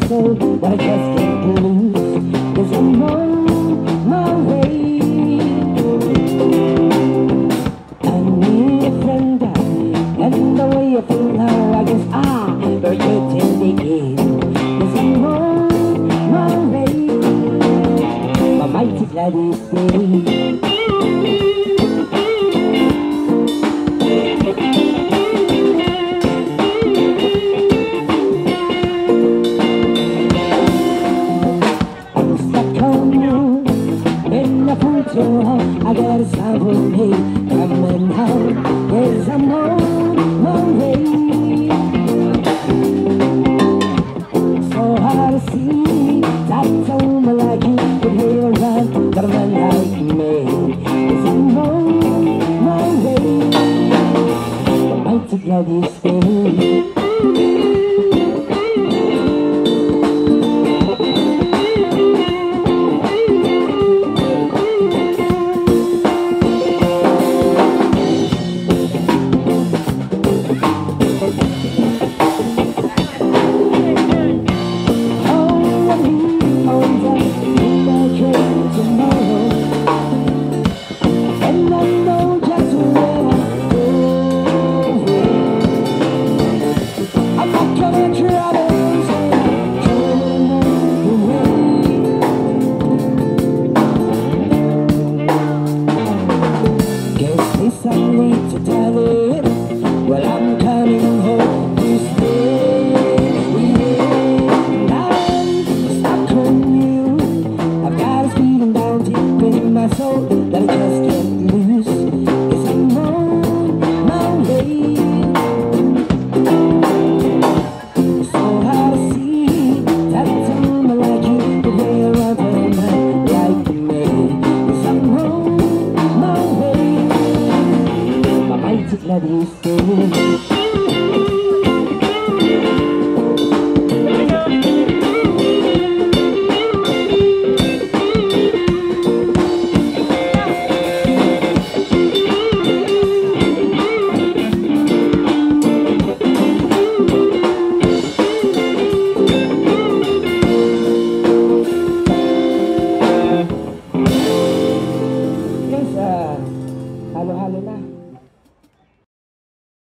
soul, but I just can't lose. 'Cause I'm on my way. I need a friend, and the way I feel now, I guess I better till the end. 'Cause I'm on my way. My mighty glad is day. I got a sign for me coming home. Yes, I'm on my way. So hard to see that someone like you could hear around, but a man like me. Yes, I'm on my way. I'm mighty glad you stayed. Well, I'm coming home to stay. I'm stuck on you. I've got a feeling down deep in my soul that I just can't lose. 'Cause I'm on my way. So hard to see that someone like you could wear around for a man like me. 'Cause I'm on my way. My mighty glad you stay. Halo-halo na.